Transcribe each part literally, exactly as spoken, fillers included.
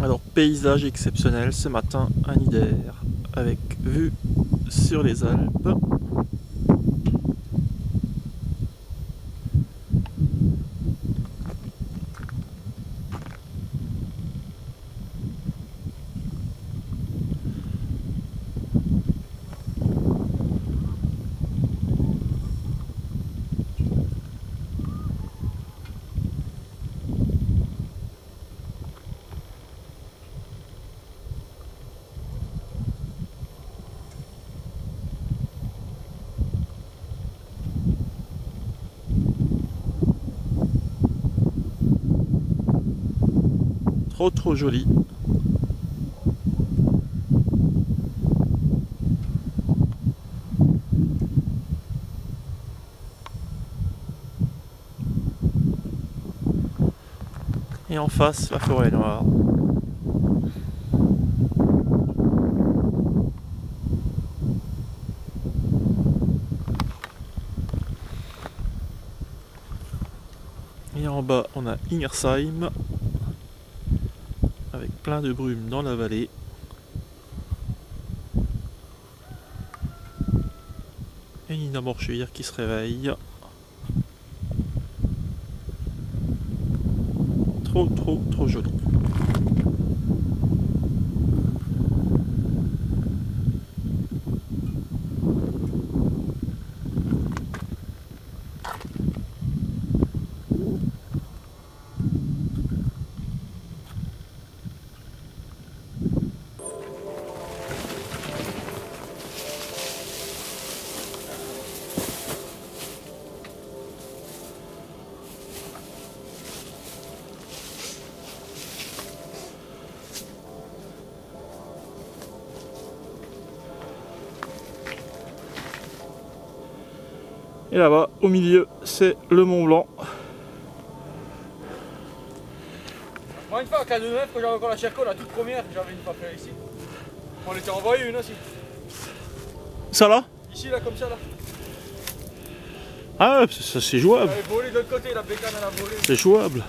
Alors, paysage exceptionnel ce matin à Nider, avec vue sur les Alpes. Trop trop joli. Et en face, la forêt noire. Et en bas, on a Ingersheim, avec plein de brume dans la vallée. Et Nina Morchuir qui se réveille. Trop trop trop joli. Et là-bas, au milieu, c'est le Mont Blanc. Moi, une fois à K deux neuf, quand j'avais encore la Cherco, la toute première, j'avais une fois fait ici. On était envoyé une aussi. Ça là? Ici, là, comme ça, là. Ah, ça c'est jouable. Elle avait volé de l'autre côté, la bécane, elle a volé. C'est jouable.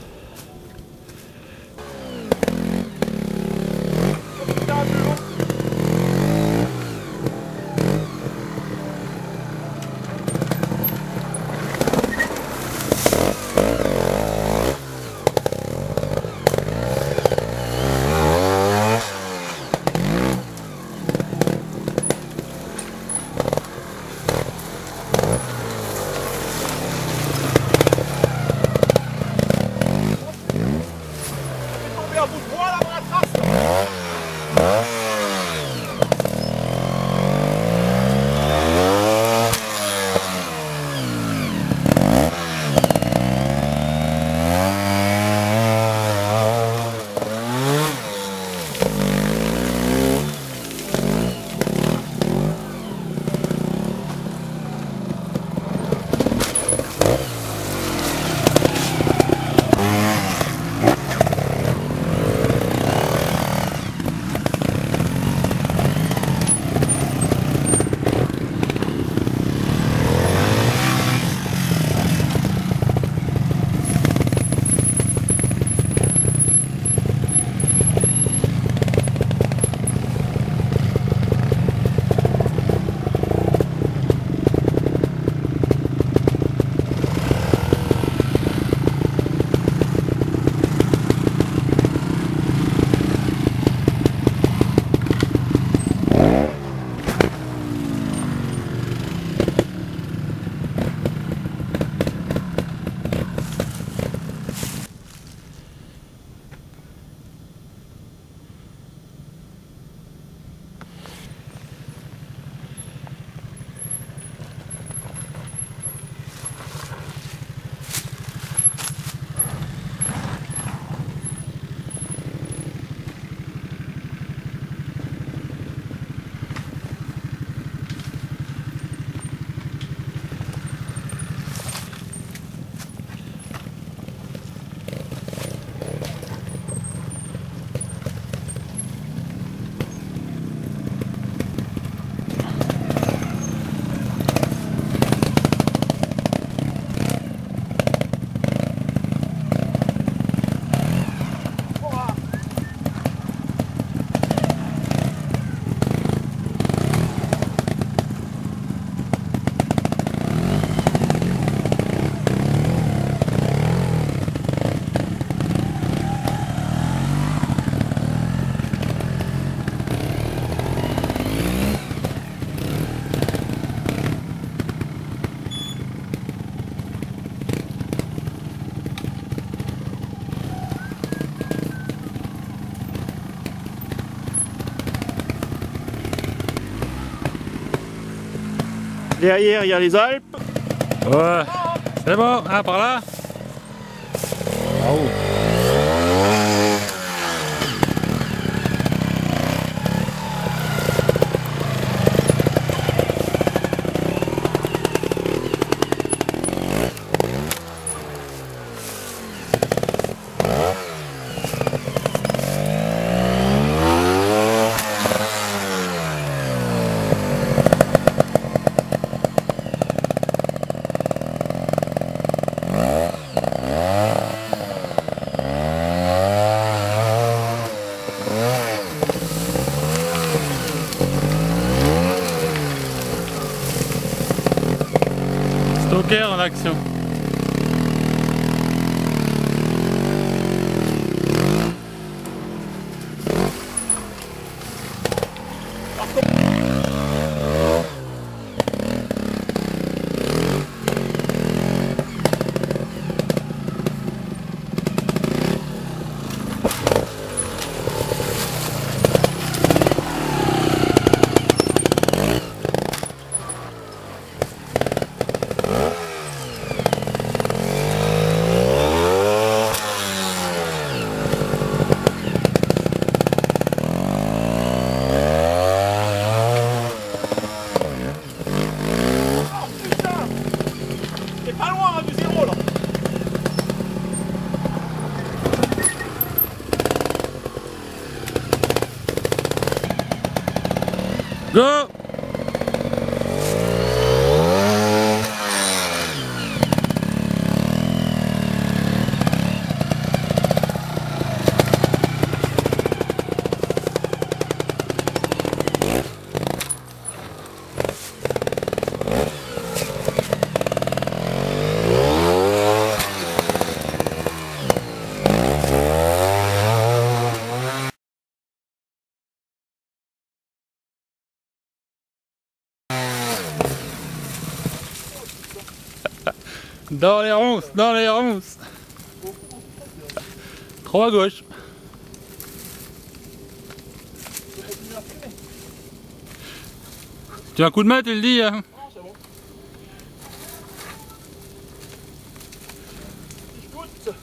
Derrière, il y a les Alpes. Ouais, c'est bon, ah, par là. Oh. Stoker en action. Pas loin hein, du zéro là. Go! Dans les ronces, dans les ronces. Trop à gauche. Tu as un coup de main, tu le dis hein? Non, c'est bon. Écoute.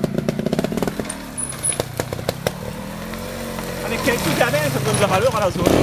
Avec quelques années, ça donne de la valeur à la zone.